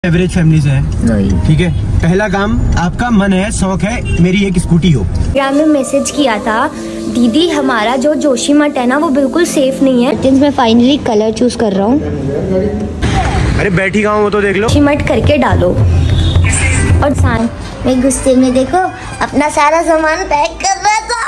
Average family से है, ठीक है। पहला काम आपका मन है, शौक है मेरी एक स्कूटी हो। में मैसेज किया था दीदी हमारा जो जोशीमठ है ना वो बिल्कुल सेफ नहीं है। मैं फाइनली कलर चूज कर रहा हूँ। अरे बैठी गाँव वो तो देख लो, जोशीमठ करके डालो। और मैं गुस्से में देखो अपना सारा सामान पैक कर रहा था।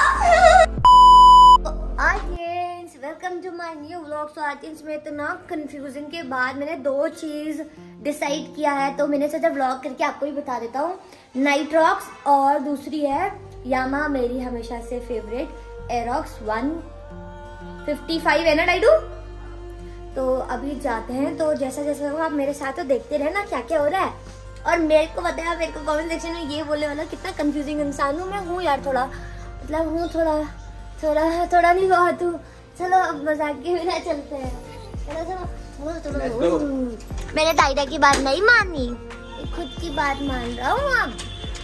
Welcome to my new vlog. So आज इसमें इतना कंफ्यूजन के बाद मैंने दो चीज डिसाइड किया है, तो मैंने सोचा व्लॉग करके आपको भी बता देता हूँ। नाइट्रॉक्स और दूसरी है यामा मेरी हमेशा से फेवरेट एरोक्स 155 है ना डाइडू। तो अभी जाते हैं, तो जैसा जैसा होगा आप मेरे साथ तो देखते रहे ना क्या क्या हो रहा है। और मेरे को बताया, मेरे को कमेंट सेक्शन में ये बोलने वाला कितना कंफ्यूजिंग इंसान हूँ मैं। हूँ यार थोड़ा, मतलब हूँ थोड़ा नहीं बहुत हूँ। चलो अब मजाक के बिना चलते हैं। चलो मैंने डायरा की बात नहीं मानी, खुद की बात मान रहा हूँ। अब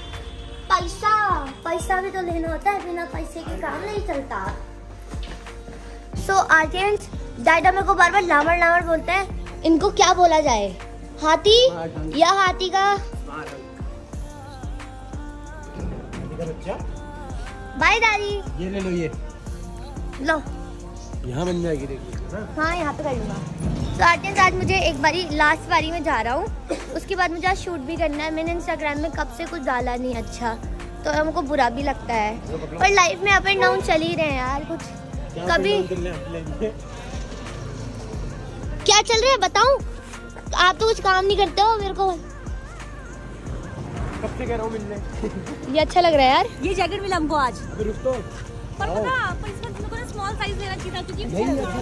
पैसा भी तो लेना होता है, बिना पैसे के काम नहीं चलता। सो आर्टियंस डायरा मेरे को बार बार लामड़ बोलते हैं। इनको क्या बोला जाए, हाथी या हाथी का बच्चा? बाय दादी, ये ले लो, ये लो यहाँ बन जाएगी, देखिए। हाँ यहाँ पे कर लूँगा। तो आज मुझे एक बारी लास्ट बारी में जा रहा हूँ, उसके बाद मुझे आज शूट भी करना है। मैंने इंस्टाग्राम में कब से कुछ डाला नहीं अच्छा, तो हमको बुरा भी लगता है। पर लाइफ में अप एंड डाउन चल ही रहे हैं यार। कुछ कभी क्या चल रहा है बताऊँ? आप तो कुछ काम नहीं करते हो। मेरे को कब से कह रहा हूँ मिलने। ये अच्छा लग रहा है यार। ये जैकेट मिला हमको आज। पर पता, पर इस बार तुमको ना स्मॉल साइज लेना चाहिए था, क्योंकि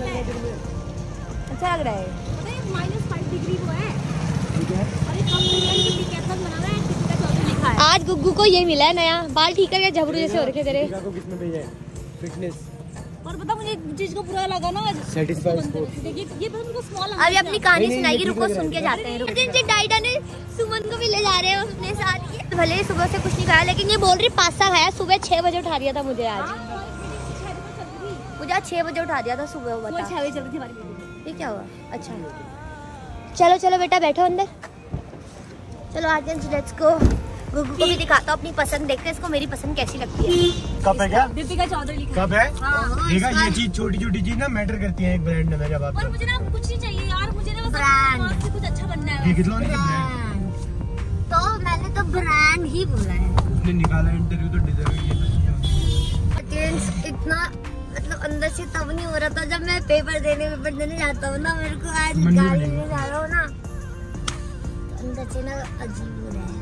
अच्छा लग रहा है। पता है -5 डिग्री वो है, और ये कम कैसा बना हुआ है, टिपिका चौधरी लिखा है। आज गुग्गू को ये मिला है नया, बाल ठीक करके झबरू जैसे हो रखे तेरे। किसने भेजा है? फिटनेस। और पता मुझे चीज को पूरा लगा ना आज। सैटिस्फाइड। देखिए ये पता मुझको स्मॉल। अभी अपनी कहानी सुनाएगी, रुको सुन के जाते हैं। जिनसे डाइडा ने सुमन को भी ले जा रहे हैं अपने साथ। भले ही सुबह से कुछ नहीं खाया, लेकिन ये बोल रही पास्ता खाया। सुबह 6 बजे उठा दिया था मुझे आज। मुझे आज 6 बजे उठा दिया था सुबह। वो 6 बजे चल रही थी। ये क्या हुआ? अच्छा चलो चलो बेटा बैठो अंदर। चलो आज लेट्स गो। गुग्गू को भी दिखाता हूँ अपनी पसंद, देखते हैं इसको मेरी पसंद कैसी लगती है। कब है क्या? टिपिका चौधरी लिखा कब है? हाँ, देखा, ये चीज छोटी छोटी चीज ना मैटर करती है एक ब्रांड में। जब आप पर मुझे ना कुछ नहीं चाहिए यार, मुझे ना ब्रांड से कुछ अच्छा बनना है। ये कितना ब्रांड? तो मैंने तो ब्रांड ही बोला है। उसने निकाला इंटरव्यू तो डिजर्व ही है। इतना मतलब अंदर से तब नहीं हो रहा था जब मैं पेपर देने जाता हूँ ना। मेरे को आज गाड़ी में जा रहा हूँ ना, तो अंदर से ना अजीब हो रहा है।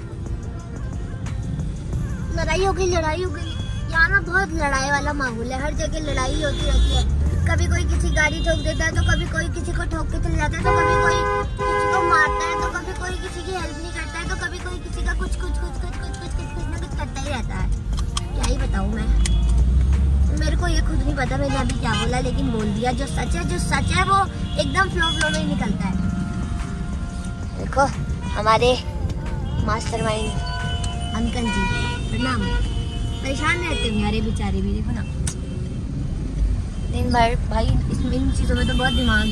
लड़ाई हो गई यहाँ ना बहुत लड़ाई वाला माहौल है। हर जगह लड़ाई होती रहती है। कभी कोई किसी गाड़ी ठोक देता है, तो कभी कोई किसी को ठोक के चले जाता है, तो कभी कोई किसी को मारता है, तो कभी कोई किसी की हेल्प नहीं करता है, तो कभी कोई किसी का कुछ ना कुछ करता ही रहता है। क्या ही बताऊँ मैं, मेरे को ये खुद नहीं पता मैंने अभी क्या बोला, लेकिन बोल दिया। जो सच है वो एकदम फ्लो में निकलता है। देखो हमारे मास्टरमाइंड अंकल जी, प्रणाम। परेशान रहते हैं यार बेचारे भी, देखो ना दिन भर भाई इसमें इन चीज़ों में तो बहुत दिमाग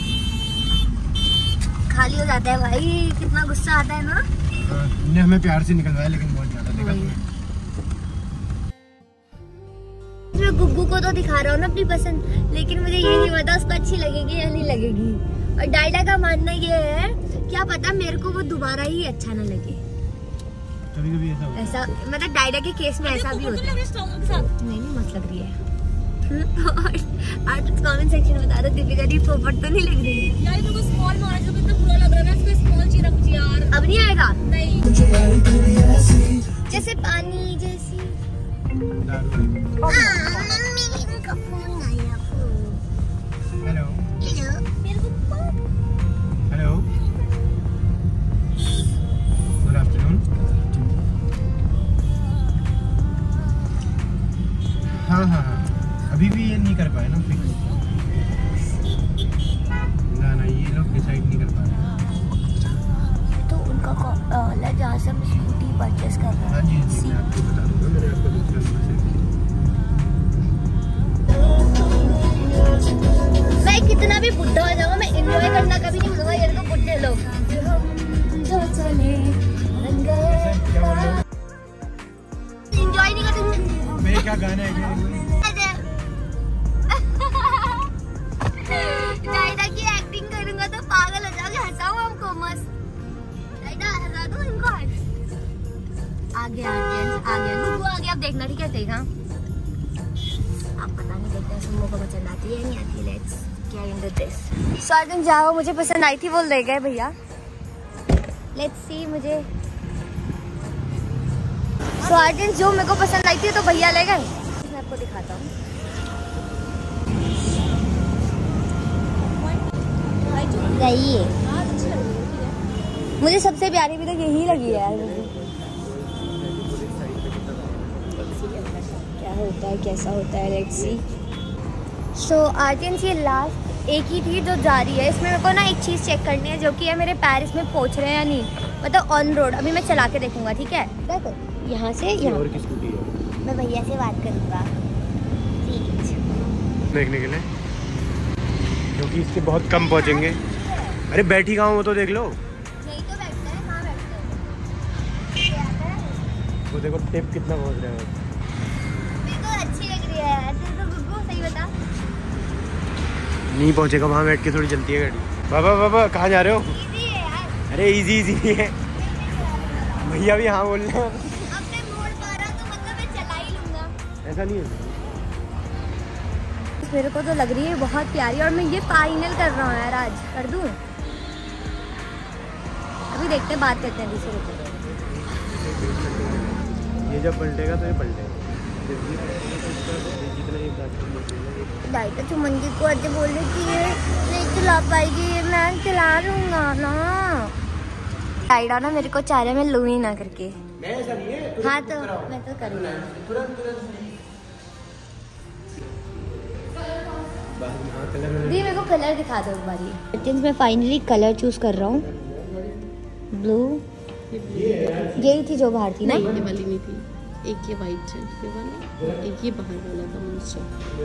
खाली हो जाता है भाई। कितना गुस्सा आता है ना। ने हमें प्यार से निकलवाया, लेकिन बहुत ज्यादा देखा। मैं गुग्गू को तो दिखा रहा हूँ ना अपनी पसंद, लेकिन मुझे ये नहीं पता उसको अच्छी लगेगी या नहीं लगेगी। और डायडा का मानना ये है, क्या पता मेरे को वो दोबारा ही अच्छा ना लगे। कभी ऐसा मतलब डायडा के केस में ऐसा भी होता है। नहीं मस्त लग रही है। आर्टिस्ट कमेंट सेक्शन में बता दो दीपिका दी पोपट तो नहीं लग रही है यार। मेरे को स्मॉल में आज इतना बुरा लग रहा है ना, इसको स्मॉल चाहिए ना मुझे यार। अब नहीं आएगा? नहीं, जैसे पानी जैसी। Hello hello, good afternoon. हाँ, अभी भी ये नहीं कर पाए ना फिक्स। ना ये लोग डिसाइड नहीं कर पाए। तो उनका कॉल जहाँ से हम स्कूटी परचेस कर रहे हैं। हाँ जी, मैं आपको बता दूँगा। मैंने आपका दूसरा नंबर से। मैं कितना भी बुढ़ा हो जाऊंगा, मैं एंजॉय करना कभी नहीं भूलूंगा। ये तो बुढ़े लोग तो चले रंग एंजॉय नहीं करते। मेरे क्या गाना है डायडा की एक्टिंग करूंगा तो पागल हो जाओगे। हंसाओ हमको मस्त। डायडा हंसा दो इनको। आ गया गुगू आ गया। अब देखना ठीक है। देखा आप पता नहीं देखते हैं सुमो को पसंद आती है नहीं आती। Let's get into this. So Arjun जाओ मुझे पसंद आई थी वो ले गए भैया। लेट्स सी मुझे सो अर्जुन जो मेरे को पसंद आई थी तो भैया ले गए। मैं आपको दिखाता हूँ। यही है मुझे सबसे प्यारी भी तो यही लगी है यार मुझे। क्या होता है कैसा होता है लेट्स सी। सो आर्टियंस ये लास्ट एक ही थी जो जा रही है। इसमें मेरे को ना एक चीज़ चेक करनी है जो कि है मेरे पैर इसमें पहुंच रहे हैं या नहीं। मतलब ऑन रोड अभी मैं चला के देखूंगा ठीक है। देखो यहाँ से यहाँ मैं भैया से बात करूँगा देखने के लिए क्योंकि इसके बहुत कम पहुँचेंगे। अरे बैठी कहाँ वो तो देख लो। यही तो बैठते हैं। कहाँ बैठते हैं वो देखो टिप कितना पहुँच रहा है। मेरे को अच्छी लग रही है यार। तो गुगू सही बता। नहीं पहुँचेगा वहाँ बैठ के थोड़ी चलती है गाड़ी। बाबा कहाँ जा रहे हो। इजी है यार। अरे इजी है भैया भी हाँ बोल रहे हैं। अब मैं मोड़ पा रहा तो मतलब मैं चला ही लूंगा। ऐसा नहीं है। मेरे को तो लग रही है बहुत प्यारी और मैं ये फाइनल कर रहा हूँ यार। आज कर दूँ। अभी देखते हैं बात करते हैं दूसरे को। ये जब पलटेगा तो ये पलटेगा। डायटा चुमंगी को आज बोल रही कि ये नहीं चला पाएगी। मैं चला लूंगा ना। डायटा ना मेरे को चाह रहा है मैं लूँ ही ना करके। हाँ तो मैं तो करूँगी। दी मेरे को कलर दिखा दो एक बारी। मैं फाइनली कलर चूज कर रहा हूँ। ब्लू यही थी जो बाहर थी ना। ये वाली नहीं थी। एक ये वाइट है ये वाला। एक ये बाहर वाला था मॉन्स्टर।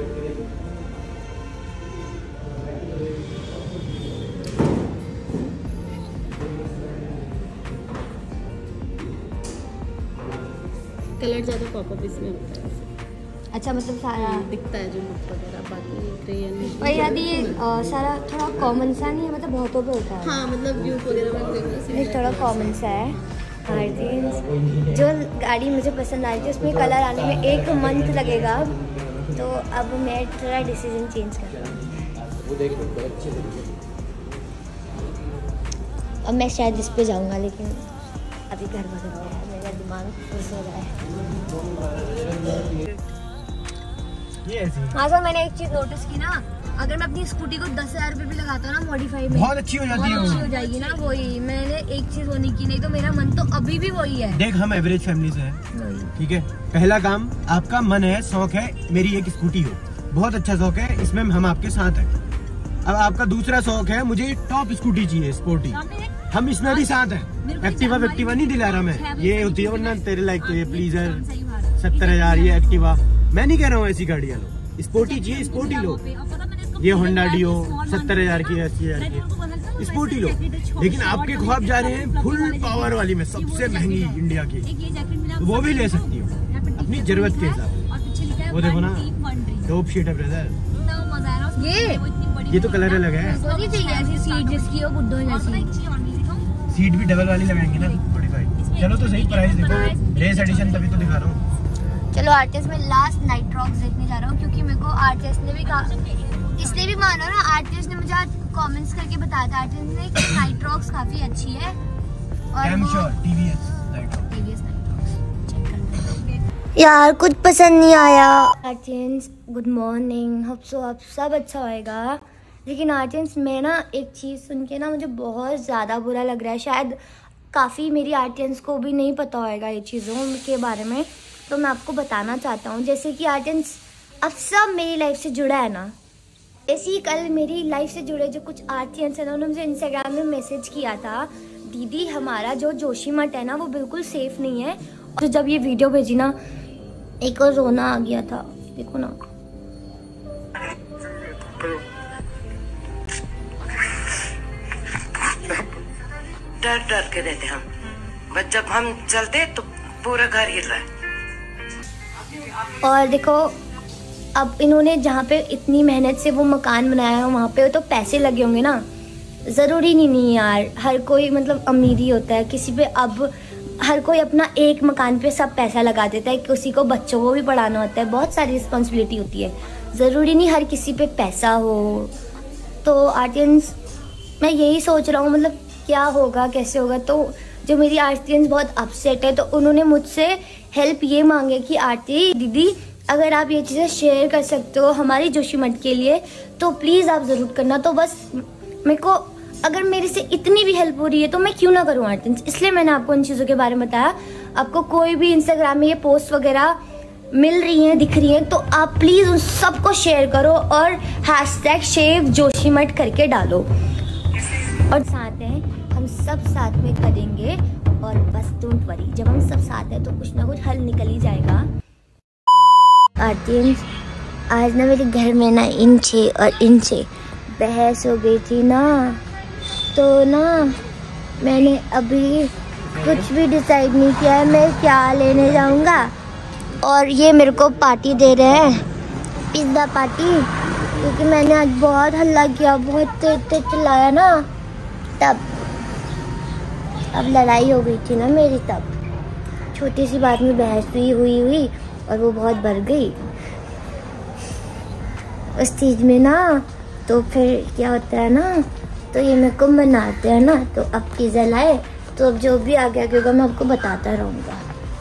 कलर ज़्यादा पॉपअप इसमें होता है। अच्छा मतलब सारा दिखता है जो लुक वगैरह। बाकी क्रेयन और यदि ये सारा थोड़ा कॉमन सा नहीं है। मतलब बहुतों पे होता है। हाँ मतलब व्यू वगैरह में देखना ये थोड़ा कॉमन सा है। जो गाड़ी मुझे पसंद आई थी उसमें कलर आने में 1 मंथ लगेगा। तो अब मैं थोड़ा डिसीजन चेंज कर रहा हूँ। अब मैं शायद इस पे जाऊँगा लेकिन अभी घर बदल रहा है। मेरा दिमाग खुश हो रहा है। हाँ सर मैंने एक चीज नोटिस की ना। अगर मैं अपनी स्कूटी को 10,000 रुपये भी लगाता हूँ ना मॉडिफाई में बहुत अच्छी हो जाती है। अच्छी हो जाएगी ना। वही मैंने एक चीज होने की नहीं तो मेरा मन तो अभी भी वही है। देख हम एवरेज फैमिली से हैं ठीक है। पहला काम आपका मन है शौक है मेरी एक स्कूटी हो। बहुत अच्छा शौक है इसमें हम आपके साथ हैं। अब आपका दूसरा शौक है मुझे टॉप स्कूटी चाहिए स्पोर्टी। हम इसमें भी साथ हैं। एक्टिवा नहीं दिला रहा मैं। ये होती है वरना तेरे लाइक तो ये प्लीजर 70,000 ये एक्टिवा। मैं नहीं कह रहा हूँ ऐसी गाड़ियाँ लो। स्पोर्टी चाहिए स्पोर्टी लो। ये होंडा डियो 70,000 की 80,000 की स्पोर्टी लो। लेकिन आपके ख्वाब जा रहे हैं फुल पावर वाली में सबसे महंगी इंडिया की। तो वो भी ले सकती हो अपनी जरूरत के हिसाब। वो देखो ना टॉप शीट है ब्रदर। ये तो कलर अलग है। सीट भी डबल वाली लगाएंगे ना 45। चलो तो सही प्राइस देखो। रेस एडिशन तभी तो दिखा रहा हूँ। चलो आरटीएस में लास्ट नाइट्रॉक्स देखने जा रहा हूँ क्योंकि मेरे को आरटीएस ने भी कहा। इसलिए भी मानो ना आरटीएस ने मुझे आज कमेंट्स करके बताया था आरटीएस ने कि नाइट्रॉक्स काफी अच्छी है। और टीवीएस यार कुछ पसंद नहीं आया। आर्टियंस गुड मॉर्निंग। होप सो आप सब अच्छा होएगा। लेकिन आर्टियंस मैं ना एक चीज़ सुन के ना मुझे बहुत ज़्यादा बुरा लग रहा है। शायद काफ़ी मेरी आर्टियंस को भी नहीं पता होएगा ये चीज़ों के बारे में। तो मैं आपको बताना चाहता हूँ। जैसे कि आर्टियंस अब सब मेरी लाइफ से जुड़ा है ना। ऐसे ही कल मेरी लाइफ से जुड़े जो कुछ आर्टियंस है ना उन्होंने मुझे इंस्टाग्राम में मैसेज किया था दीदी हमारा जो जोशीमठ है ना वो बिल्कुल सेफ़ नहीं है। और जब ये वीडियो भेजी ना एक और रोना आ गया था। देखो ना डर डर के रहते हम, बस जब हम चलते तो पूरा घर हिल रहा है। और देखो अब इन्होंने जहाँ पे इतनी मेहनत से वो मकान बनाया है वहाँ पे तो पैसे लगे होंगे ना। ज़रूरी नहीं यार, हर कोई मतलब अमीर ही होता है, किसी पे अब हर कोई अपना एक मकान पे सब पैसा लगा देता है, किसी को बच्चों को भी पढ़ाना होता है, बहुत सारी रिस्पॉन्सिबिलिटी होती है, ज़रूरी नहीं हर किसी पे पैसा हो। तो आर्टियंस मैं यही सोच रहा हूँ मतलब क्या होगा कैसे होगा। तो जो मेरी आर्टियंस बहुत अपसेट है तो उन्होंने मुझसे हेल्प ये मांगे कि आरती दीदी अगर आप ये चीज़ें शेयर कर सकते हो हमारी जोशीमठ के लिए तो प्लीज़ आप ज़रूर करना। तो बस मेरे को अगर मेरे से इतनी भी हेल्प हो रही है तो मैं क्यों ना करूँ आर्टियंस, इसलिए मैंने आपको इन चीज़ों के बारे में बताया। आपको कोई भी इंस्टाग्राम में ये पोस्ट वगैरह मिल रही हैं दिख रही हैं तो आप प्लीज़ उन सबको शेयर करो और हैशटैग शेव जोशीमठ करके डालो। और साथ हैं हम सब साथ में करेंगे और बस डोंट वरी, जब हम सब साथ हैं तो कुछ ना कुछ हल निकल ही जाएगा। आर्टियंस आज ना मेरे घर में ना इनसे और इनसे बहस हो गई थी ना, तो ना मैंने अभी कुछ भी डिसाइड नहीं किया है मैं क्या लेने जाऊंगा। और ये मेरे को पार्टी दे रहे हैं, पिज़्ज़ा पार्टी, क्योंकि मैंने आज बहुत हल्ला किया, बहुत तेज चिल्लाया ना, तब अब लड़ाई हो गई थी ना मेरी, तब छोटी सी बात में बहस हुई और वो बहुत बढ़ गई उस चीज़ में ना। तो फिर क्या होता है ना, तो ये मेरे को मनाते हैं ना, तो अब पिज़्ज़ा लाए तो अब जो भी आगे होगा मैं आपको बताता रहूँगा।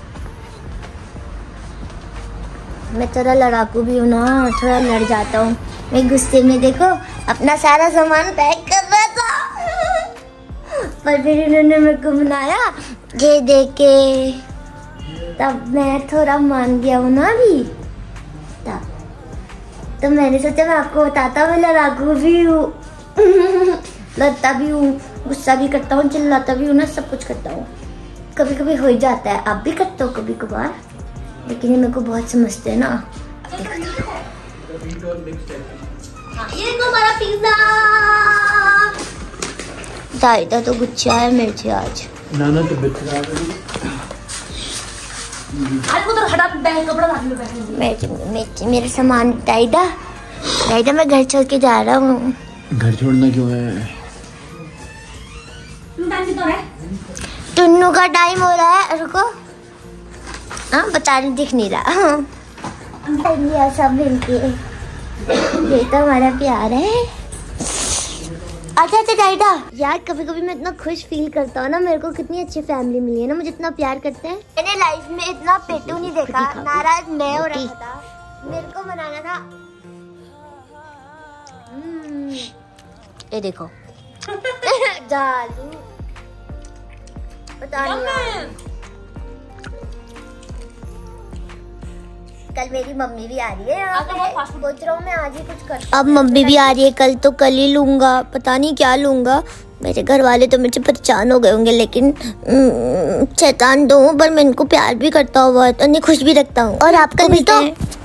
मैं थोड़ा लड़ाकू भी हूँ ना, थोड़ा लड़ जाता हूँ मैं गुस्से में। देखो अपना सारा सामान पैक कर रहा था पर फिर इन्होंने मेरे को मनाया ये देख के, तब मैं थोड़ा मान गया हूँ ना अभी। तब तो मैंने सोचा मैं आपको बताता मैं लड़ाकू भी हूँ लड़ता भी हूँ, गुस्सा भी करता हूँ, चिल्लाता भी हूँ ना, सब कुछ करता हूँ। कभी कभी हो जाता है, आप भी करते हो कभी कभार, लेकिन ये मेरे को बहुत समझते हैं ना। अब देखो ये देखो हमारा पिज़्ज़ा। दायदा तो गुच्छा है मिर्ची आज नाना तो बिल्कुल मेरे सामान दायदा मैं घर छोड़ के जा रहा हूँ। घर छोड़ना क्यों है? टुन्नू का टाइम हो रहा है, रुको हाँ बता रही, दिख नहीं रहा सब मिलके, ये तो हमारा प्यार है। अच्छा डाइडा यार, कभी कभी मैं इतना खुश फील करता हूँ ना, मेरे को कितनी अच्छी फैमिली मिली है ना, मुझे इतना प्यार करते हैं। मैंने लाइफ में इतना पेटू नहीं देखा, नाराज मैं हो रहा था, मेरे को मनाना था। ये देखो जादू पता नहीं, कल मेरी मम्मी भी आ रही है यहाँ पे, सोच रहा हूँ मैं आज ही कुछ कर। अब मम्मी भी आ रही है कल, तो कल ही लूंगा, पता नहीं क्या लूंगा। मेरे घर वाले तो मुझसे परेशान हो गए होंगे, लेकिन शैतान दो पर मैं इनको प्यार भी करता हूँ बहुत, उन्हें खुश भी रखता हूँ। और आपका मिलता है